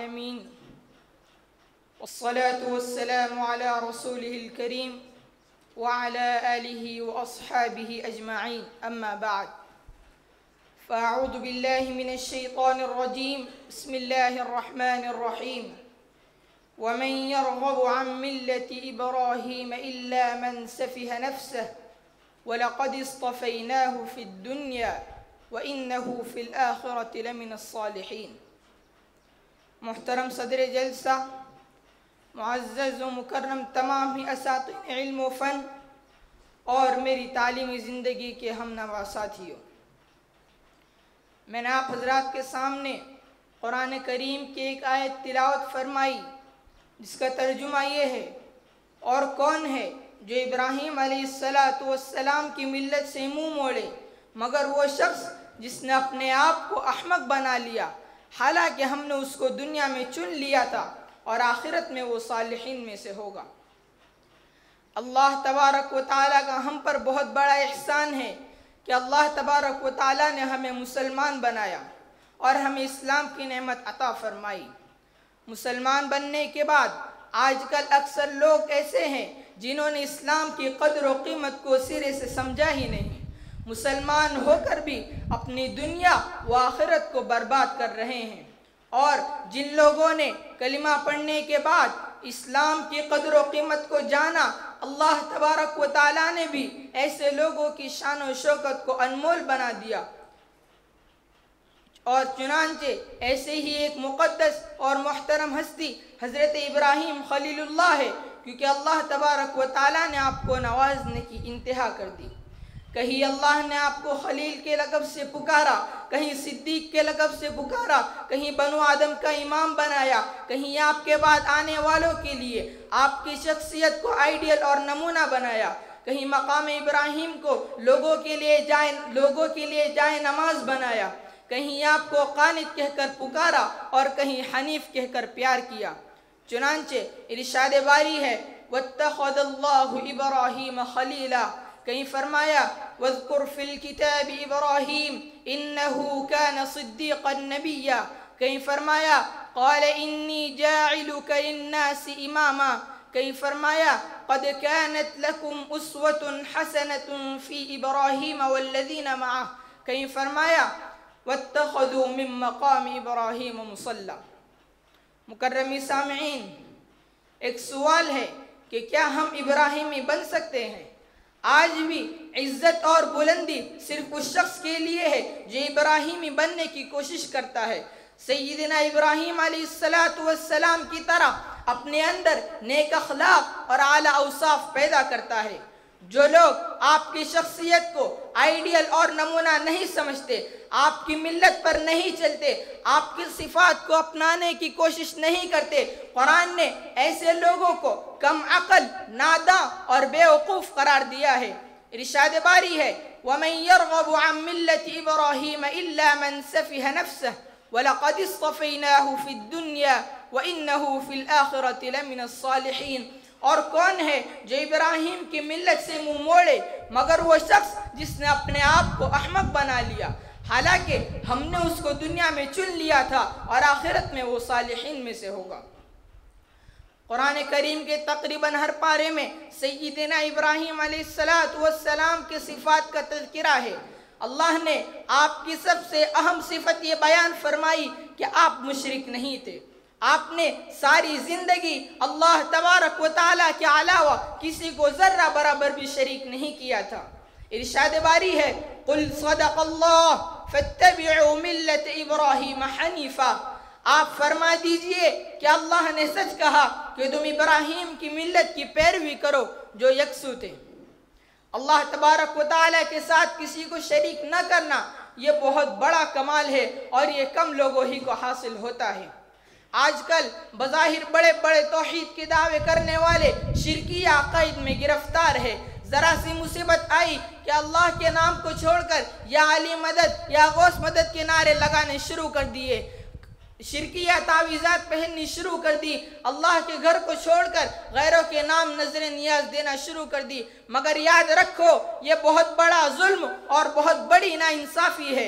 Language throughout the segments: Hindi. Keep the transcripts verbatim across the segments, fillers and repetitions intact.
आलमीन वस्सलातु वस्सलामु अला रसूलिहिल करीम व अला आलिहि व अस्हाबिहि अजमाइन अम्मा बाद फ़अऊज़ु बिल्लाहि मिनश शैतानिर रजीम बिस्मिल्लाहिर रहमानिर रहीम वमन यरग़बु अन मिल्लति इब्राहीम इल्ला मन सफ़िह नफ़्सह वलक़द इस्तफ़ैनाहु फ़िद दुनिया व इन्नहु फ़िल आख़िरति लमिनस सालिहीन। मुहतरम सदर जलसा, मुअज़्ज़ज़ व मुकर्रम तमाम ही असातिज़ इल्म व फ़न और मेरी तालीमी ज़िंदगी के हमनवा साथियों, मैंने आप हज़रात के सामने कुरान करीम की एक आयत तिलावत फरमाई जिसका तर्जुमा ये है, और कौन है जो इब्राहीम अलैहिस्सलातु वस्सलाम की मिल्लत से मुँह मोड़े मगर वो शख्स जिसने अपने आप को अहमक बना लिया, हालांकि हमने उसको दुनिया में चुन लिया था और आखिरत में वो सालिहीन में से होगा। अल्लाह तबारक व तआला का हम पर बहुत बड़ा एहसान है कि अल्लाह तबारक व तआला ने हमें मुसलमान बनाया और हमें इस्लाम की नेमत अता फरमाई। मुसलमान बनने के बाद आजकल अक्सर लोग ऐसे हैं जिन्होंने इस्लाम की कदर व कीमत को सिरे से समझा ही नहीं, मुसलमान होकर भी अपनी दुनिया व आखिरत को बर्बाद कर रहे हैं। और जिन लोगों ने कलिमा पढ़ने के बाद इस्लाम की कदर व कीमत को जाना, अल्लाह तबारक व तआला ने भी ऐसे लोगों की शान व शौकत को अनमोल बना दिया। और चुनांचे ऐसे ही एक मुक़द्दस और मुहतरम हस्ती हज़रत इब्राहीम खलीलुल्लाह है, क्योंकि अल्लाह तबारक व तआला ने आपको नवाजने की इंतहा कर दी। कहीं अल्लाह ने आपको खलील के लक़ब से पुकारा, कहीं सिद्दीक के लक़ब से पुकारा, कहीं बनु आदम का इमाम बनाया, कहीं आपके बाद आने वालों के लिए आपकी शख्सियत को आइडियल और नमूना बनाया, कहीं मकाम इब्राहीम को लोगों के लिए जाए लोगों के लिए जाए नमाज बनाया, कहीं आपको कानित कहकर पुकारा और कहीं हनीफ कहकर प्यार किया। चुनांचे इरशाद बारी है, वत्तख़ज़ल्लाहु इब्राहीम खलीला, कहीं फरमाया वज़्कुर फ़िल किताब इब्राहीम इन्नहु कान सिद्दीक़न नबिय्या, कहीं फरमाया क़ाल इन्नी जाइलुका लिन्नासि इमामा, कहीं फरमाया क़द कानत लकुम उस्वतुन हसनतुन फ़ी इब्राहीम वल्लज़ीना मअह, कहीं फरमाया वत्तख़ज़ू मिन मक़ाम इब्राहीम मुसल्ला। मुकर्रमी सामिईन, एक सवाल है कि क्या हम इब्राहीमी बन सकते हैं? आज भी इज्जत और बुलंदी सिर्फ उस शख्स के लिए है जो इब्राहीमी बनने की कोशिश करता है। सय्यिदना इब्राहीम अलैहिस्सलातु वस्सलाम की तरह अपने अंदर नेक अखलाक और आला औसाफ पैदा करता है। जो लोग आपकी शख्सियत को आइडियल और नमूना नहीं समझते, आपकी मिल्लत पर नहीं चलते, आपकी सिफात को अपनाने की कोशिश नहीं करते, कुरान ने ऐसे लोगों को कम अकल, नादा और बेवकूफ़ करार दिया है। इरशाद बारी है, वमन यरग़बु अन मिल्लति इब्राहीम इल्ला मन सफ़िह नफ़्सह वलक़द इस्तफ़ैनाहु फ़िद दुनिया व इन्नहु फ़िल आख़िरति लमिनस सालिहीन। और कौन है जो इब्राहीम की मिल्लत से मुँह मोड़े मगर वो शख्स जिसने अपने आप को अहमक बना लिया, हालांकि हमने उसको दुनिया में चुन लिया था और आखिरत में वो सालिहीन में से होगा। कुरान करीम के तकरीबन हर पारे में सय्यिदना इब्राहीम अलैहिस्सलातु वस्सलाम के सिफ़ात का तज़किरा है। अल्लाह ने आपकी सबसे अहम सिफत ये बयान फरमाई कि आप मुशरिक नहीं थे। आपने सारी जिंदगी अल्लाह तबारक व तआला के अलावा किसी को जर्रा बराबर भी शरीक नहीं किया था। इरशाद बारी है, कुल सदक़ल्लाह फत्तबिउ मिल्लत इब्राहीम हनीफा, आप फरमा दीजिए कि अल्लाह ने सच कहा कि तुम इब्राहीम की मिल्लत की पैरवी करो जो यकसू थे। अल्लाह तबारक व तआला के साथ किसी को शरीक न करना ये बहुत बड़ा कमाल है और ये कम लोगों ही को हासिल होता है। आजकल बज़ाहिर बड़े बड़े तौहीद के दावे करने वाले शिरकिया अक़ाइद में गिरफ्तार है। ज़रा सी मुसीबत आई कि अल्लाह के नाम को छोड़कर या अली मदद या गौस मदद के नारे लगाने शुरू कर दिए, शिरकिया तावीज़ात पहननी शुरू कर दी, अल्लाह के घर को छोड़कर गैरों के नाम नजर नियाज देना शुरू कर दी। मगर याद रखो, ये बहुत बड़ा जुल्म और बहुत बड़ी नाइंसाफ़ी है।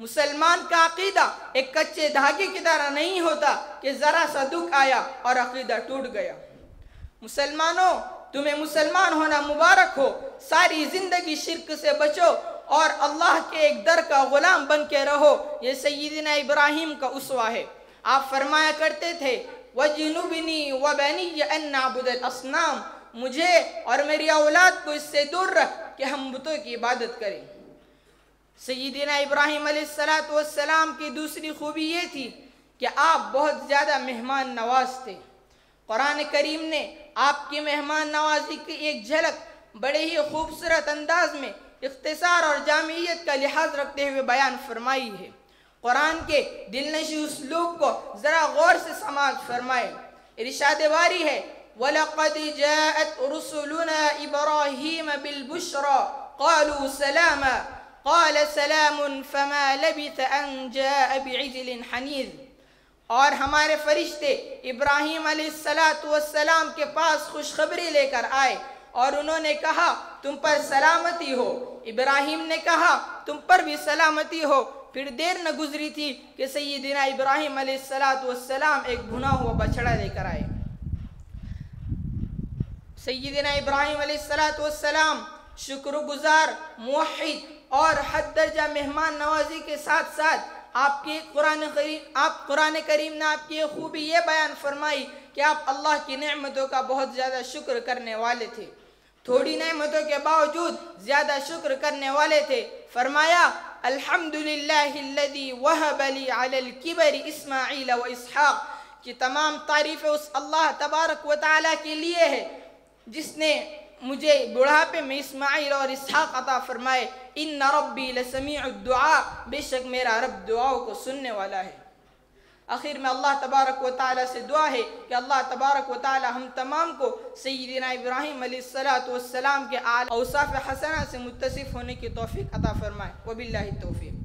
मुसलमान का अकीदा एक कच्चे धागे की तरह नहीं होता कि ज़रा सा दुख आया और अकीदा टूट गया। मुसलमानों, तुम्हें मुसलमान होना मुबारक हो। सारी ज़िंदगी शिर्क से बचो और अल्लाह के एक दर का ग़ुलाम बन के रहो। ये सय्यिदना इब्राहीम का उसवा है। आप फरमाया करते थे, वजनुबनी व बनी अन नअबुदल असनाम, मुझे और मेरी औलाद को इससे दूर रख कि हम बुतों की इबादत करें। सय्यिदना इब्राहीम अलैहिस्सलातु वस्सलाम की दूसरी खूबी ये थी कि आप बहुत ज़्यादा मेहमान नवाज थे। कुरान करीम ने आपकी मेहमान नवाजी की एक झलक बड़े ही खूबसूरत अंदाज में इख्तिसार और जामियत का लिहाज रखते हुए बयान फरमाई है। कुरान के दिलनशी उसलूब को ज़रा गौर से समाज फरमाए। इरशाद वारी है, वलक़द जाअत रुसुलुना इब्राहीम बिलबुश्रा क़ालू सलामा क़ाल सलामुन फ़मा लबिथ अन जाअ बिइज्लिन हनीज़। और हमारे फरिश्ते इब्राहीम अलैहिस्सलातु वस्सलाम के पास खुशखबरी लेकर आए और उन्होंने कहा, तुम पर सलामती हो। इब्राहीम ने कहा, तुम पर भी सलामती हो। फिर देर न गुजरी थी कि सय्यिदना इब्राहीम अलैहिस्सलातु वस्सलाम एक भुना हुआ बछड़ा लेकर आए। सय्यिदना इब्राहीम अलैहिस्सलातु वस्सलाम शुक्रगुजार, मुवहिद और हद दर्जा मेहमान नवाजी के साथ साथ आपके कुरान करीम आप कुरान करीम ने आपकी ये खूबी ये बयान फरमाई कि आप अल्लाह की नेमतों का बहुत ज़्यादा शुक्र करने वाले थे। थोड़ी नेमतों के बावजूद ज़्यादा शुक्र करने वाले थे। फरमाया, अल्हम्दुलिल्लाहिल्लज़ी वहब ली अलल किबरी इस्माईल व इसहाक़, कि तमाम तारीफ़ें उस अल्लाह तबारक व तआला के लिए है जिसने मुझे बुढ़ापे में इस्माईल और इसहाक़ अता फरमाए। इन्ना रब्बी लसमीउद दुआ, बेशक मेरा रब दुआओं को सुनने वाला है। आखिर में अल्लाह तबारक व तआला से दुआ है कि अल्लाह तबारक व तआला हम तमाम को सय्यिदना इब्राहीम अलैहिस्सलातु वस्सलाम के आला औसाफ़ हसना से मुत्तसिफ़ होने की तौफ़ीक़ अता फरमाए। वबिल्लाहि तौफ़ीक़।